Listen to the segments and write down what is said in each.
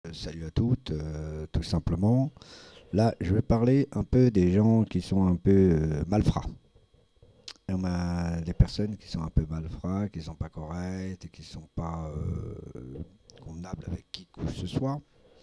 Salut à toutes, tout simplement. Là, je vais parler un peu des gens qui sont un peu malfrats. Et on a des personnes qui sont un peu malfrats, qui sont pas correctes, et qui sont pas convenables avec qui que ce soit.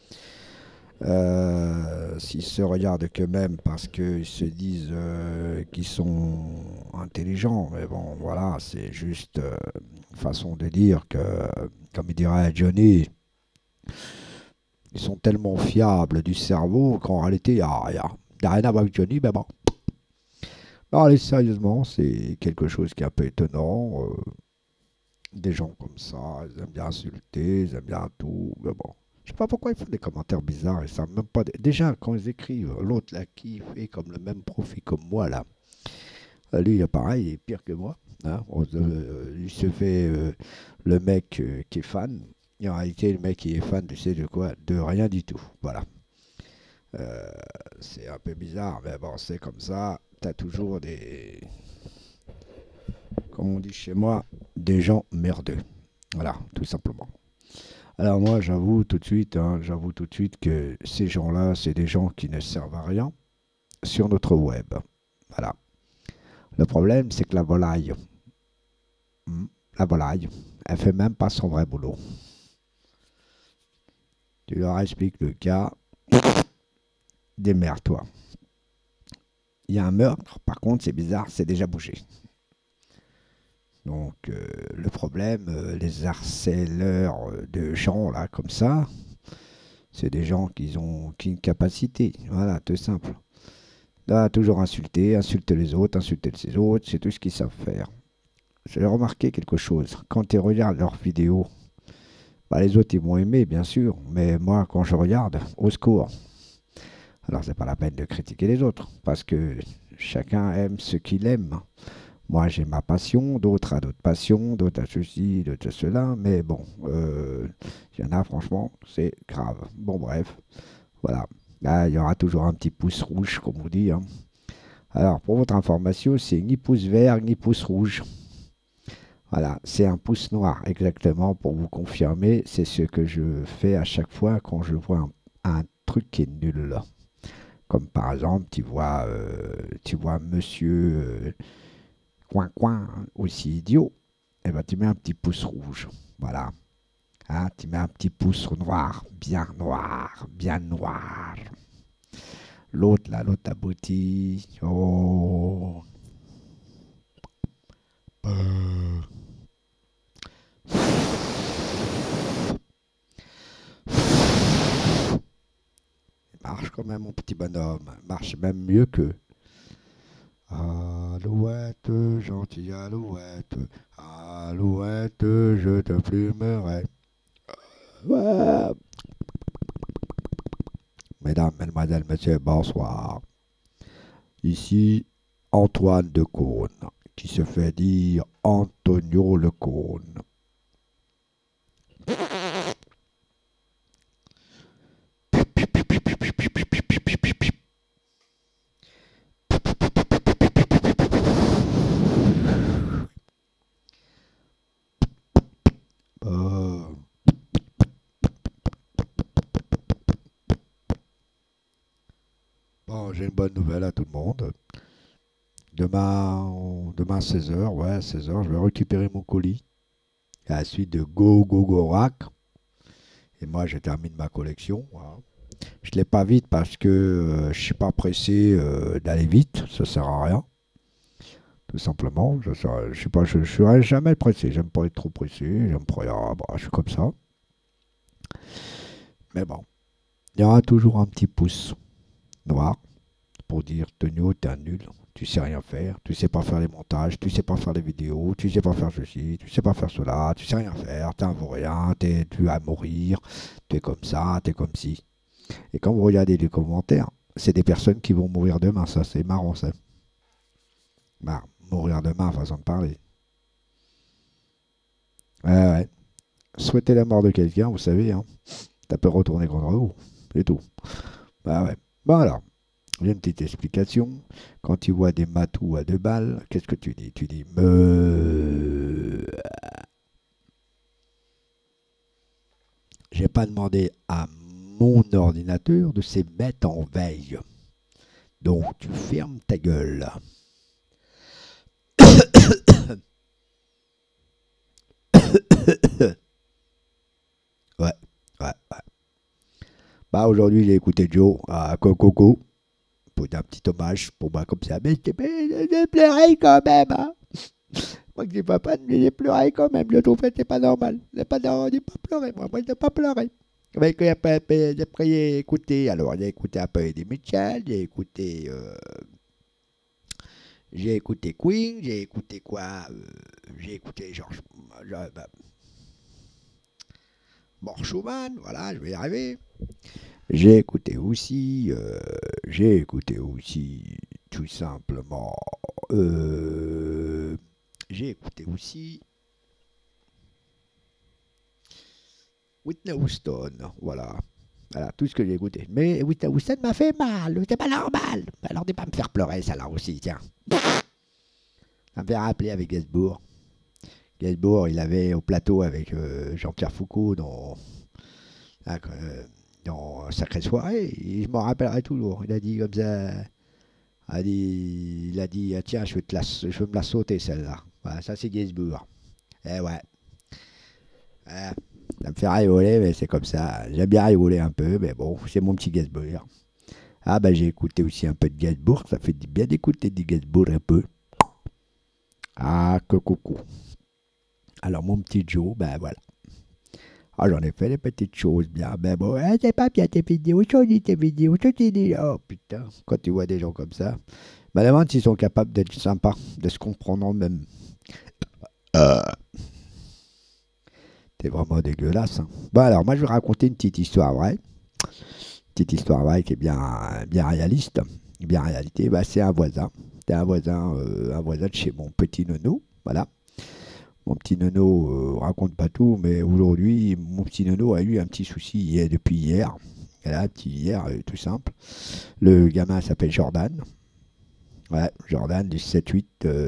S'ils se regardent qu'eux-mêmes parce qu'ils se disent qu'ils sont intelligents, mais bon, voilà, c'est juste une façon de dire que, comme il dirait Johnny, ils sont tellement fiables du cerveau qu'en réalité, il y a rien à voir avec Johnny, mais bon. Non, allez, sérieusement, c'est quelque chose qui est un peu étonnant. Des gens comme ça, ils aiment bien insulter, ils aiment bien tout, mais bon. Je sais pas pourquoi ils font des commentaires bizarres et ça même pas. Déjà, quand ils écrivent, l'autre là qui fait comme le même profil comme moi là, lui, pareil, il est pire que moi. Hein. Il se fait le mec qui est fan. Et en réalité, le mec qui est fan, tu sais de quoi? De rien du tout. Voilà. Euh, c'est un peu bizarre, mais bon, c'est comme ça. T'as toujours des, comme on dit chez moi, des gens merdeux. Voilà, tout simplement. Alors moi, j'avoue tout de suite que ces gens-là, c'est des gens qui ne servent à rien sur notre web. Voilà. Le problème, c'est que la volaille, la volaille, elle fait même pas son vrai boulot. Tu leur expliques le cas, démerde-toi. Il y a un meurtre, par contre, c'est bizarre, c'est déjà bougé. Donc le problème, les harceleurs de gens là comme ça, c'est des gens qui ont une capacité. Voilà, tout simple. Là, toujours insulter, insulter les autres, insulter les autres, c'est tout ce qu'ils savent faire. J'ai remarqué quelque chose. Quand tu regardes leurs vidéos, bah, les autres ils vont aimer bien sûr, mais moi quand je regarde, au secours. Alors c'est pas la peine de critiquer les autres, parce que chacun aime ce qu'il aime. Moi, j'ai ma passion, d'autres ont d'autres passions, d'autres à ceci, d'autres à cela, mais bon, il y en a, franchement, c'est grave. Bon, bref, voilà. Là, il y aura toujours un petit pouce rouge, comme on dit. Hein. Alors, pour votre information, c'est ni pouce vert, ni pouce rouge. Voilà, c'est un pouce noir, exactement, pour vous confirmer. C'est ce que je fais à chaque fois quand je vois un truc qui est nul. Comme par exemple, tu vois monsieur coin, aussi idiot, et ben tu mets un petit pouce rouge. Voilà. Hein, tu mets un petit pouce noir, bien noir, bien noir. L'autre, là, l'autre abouti. Oh. Euh. Il marche quand même, mon petit bonhomme. Il marche même mieux que. Alouette, gentille alouette. Alouette, je te plumerai. Ouais. Mesdames, mesdemoiselles, messieurs, bonsoir. Ici, Antoine de Caunes, qui se fait dire Antonio le Caunes. Euh, bon, j'ai une bonne nouvelle à tout le monde. Demain 16h, ouais, 16h, je vais récupérer mon colis. À la suite de Go Go Go Rack. Et moi, je termine ma collection. Voilà. Je ne l'ai pas vite parce que je ne suis pas pressé d'aller vite. Ça sert à rien. Tout simplement. Je suis pas, je serai jamais pressé. J'aime pas être trop pressé. J'aime pas. Bah, je suis comme ça. Mais bon, il y aura toujours un petit pouce noir pour dire Tonio, t'es un nul. Tu sais rien faire. Tu sais pas faire les montages. Tu sais pas faire les vidéos. Tu sais pas faire ceci. Tu sais pas faire cela. Tu sais rien faire. T'es un vaurien. Tu vas mourir. Tu es comme ça. Tu es comme ci. Et quand vous regardez les commentaires, c'est des personnes qui vont mourir demain. Ça, c'est marrant, ça. Bah, mourir demain, façon de parler. Ouais, ouais. Souhaiter la mort de quelqu'un, vous savez, hein, ça peut retourner contre vous. C'est tout. Bah ouais. Bon alors, j'ai une petite explication. Quand tu vois des matous à 2 balles, qu'est-ce que tu dis? Tu dis me. J'ai pas demandé à mon ordinateur de se mettre en veille. Donc tu fermes ta gueule. Ouais, ouais, ouais. Bah aujourd'hui j'ai écouté Joe à Coco pour un petit hommage pour moi comme ça. Mais j'ai pleuré quand même. Hein. Moi que j'ai pas de mais j'ai pleuré quand même. Le trouve que c'est pas normal. J'ai pas pleuré moi. Moi j'ai pas pleuré. Après j'ai écouté, alors j'ai écouté un peu Eddie Mitchell, j'ai écouté Queen, j'ai écouté quoi j'ai écouté bah, Schumann, voilà, je vais y arriver. J'ai écouté aussi, tout simplement, j'ai écouté aussi Whitney Houston, voilà. Voilà, tout ce que j'ai écouté. Mais Whitney Houston m'a fait mal, c'est pas normal. Alors, ne pas me faire pleurer, ça là aussi, tiens. Ça me fait rappeler avec Gainsbourg. Gainsbourg, il avait au plateau avec Jean-Pierre Foucault dans Sacrée Soirée. Et je m'en rappellerai toujours. Il a dit comme ça. Il a dit ah, tiens, je veux me la sauter celle-là. Voilà, ça c'est Gainsbourg. Eh ouais. Ça me fait rigoler, mais c'est comme ça. J'aime bien rigoler un peu, mais bon, c'est mon petit Gainsbourg. Ah bah j'ai écouté aussi un peu de Gainsbourg. Ça fait bien d'écouter du Gainsbourg un peu. Ah, que coucou. Alors mon petit Joe, ben voilà. Ah, j'en ai fait des petites choses bien. Ben bon, c'est pas bien tes vidéos. Tes vidéos. Oh putain, quand tu vois des gens comme ça. Je me demande s'ils sont capables d'être sympas, de se comprendre en même. Euh, C'est vraiment dégueulasse. Hein. Bon alors, moi je vais raconter une petite histoire vraie. Petite histoire vraie qui est bien réaliste. Bien réalité. Bah, c'est un voisin. C'est un voisin de chez mon petit nono. Voilà. Mon petit nono raconte pas tout, mais aujourd'hui, mon petit nono a eu un petit souci depuis hier. Elle a un petit hier, tout simple. Le gamin s'appelle Jordan. Ouais, Jordan du 7-8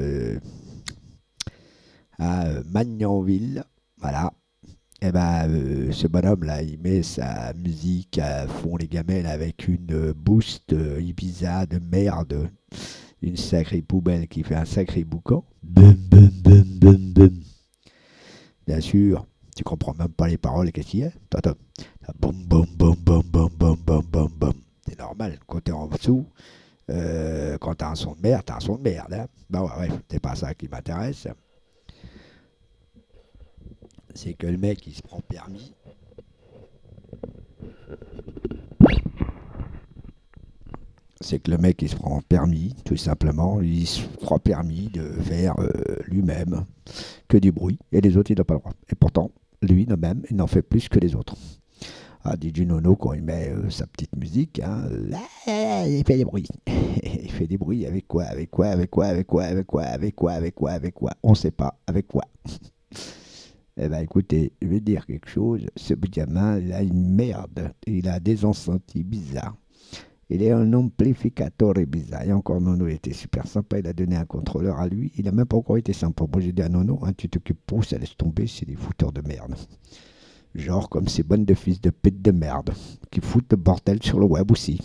à Magnanville. Voilà. Et ben, ce bonhomme-là, il met sa musique à fond les gamelles avec une boost Ibiza de merde. Une sacrée poubelle qui fait un sacré boucan. Bum, bum, bum, bum, bum. Bien sûr, tu comprends même pas les paroles, qu'est-ce qu'il y a? Boum, boum, boum, boum, boum, boum, boum, boum, boum. C'est normal, quand t'es en dessous, quand t'as un son de merde, t'as un son de merde. Hein. Bah ouais, c'est pas ça qui m'intéresse. C'est que le mec, il se prend permis. C'est que le mec, il se prend permis, tout simplement. Il se prend permis de faire lui-même que du bruit. Et les autres, il n'a pas le droit. Et pourtant, lui, même, il n'en fait plus que les autres. Ah, DJ Nono, quand il met sa petite musique, hein, il fait des bruits. Il fait des bruits avec quoi? Avec quoi? Avec quoi? Avec quoi? Avec quoi? Avec quoi? Avec quoi? Avec quoi? On ne sait pas. Avec quoi? Eh ben écoutez, je vais dire quelque chose. Ce gamin, il a une merde. Il a des enceintes bizarres. Il est un amplificateur bizarre. Et encore, Nono était super sympa. Il a donné un contrôleur à lui. Il n'a même pas encore été sympa. Moi, j'ai dit à Nono, hein, tu t'occupes pour, ça laisse tomber, c'est des fouteurs de merde. Genre comme ces bonnes de fils de pute de merde qui foutent le bordel sur le web aussi.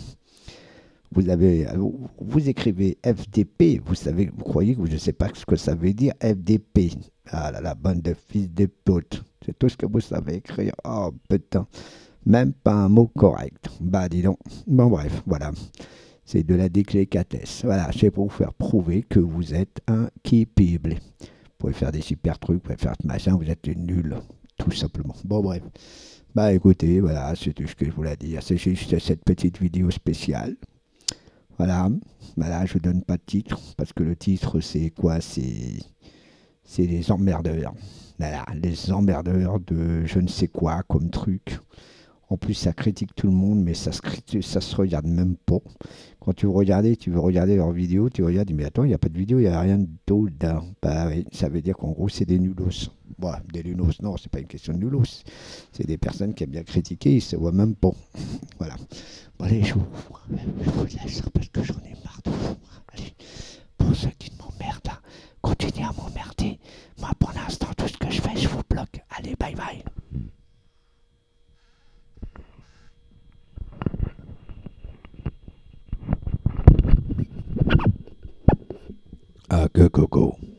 Vous écrivez FDP, vous croyez que je ne sais pas ce que ça veut dire FDP. Ah là là, bande de fils de pute. C'est tout ce que vous savez écrire. Oh putain. Même pas un mot correct. Bah dis donc. Bon bref, voilà. C'est de la délicatesse. Voilà, c'est pour vous faire prouver que vous êtes incapable. Vous pouvez faire des super trucs, vous pouvez faire de machin, vous êtes nul. Tout simplement. Bon bref. Bah écoutez, voilà, c'est tout ce que je voulais dire. C'est juste cette petite vidéo spéciale. Voilà. Voilà, je donne pas de titre. Parce que le titre, c'est quoi? C'est les emmerdeurs. Voilà, les emmerdeurs de je ne sais quoi comme truc. En plus, ça critique tout le monde, mais ça se regarde même pas. Quand tu veux regarder leurs vidéos, tu regardes, mais attends, il n'y a pas de vidéo, il n'y a rien de tout dedans. Bah oui, ça veut dire qu'en gros, c'est des nulos. Bon, des nulos, non, c'est pas une question de nulos. C'est des personnes qui aiment bien critiquer, ils se voient même pas. Voilà. Bon, allez, je vous laisse parce que j'en ai marre de vous. Allez, pour ceux qui m'emmerdent, là, continuez à m'emmerder. Moi, pour l'instant, tout ce que je fais, je vous bloque. Allez, bye bye. que Coco.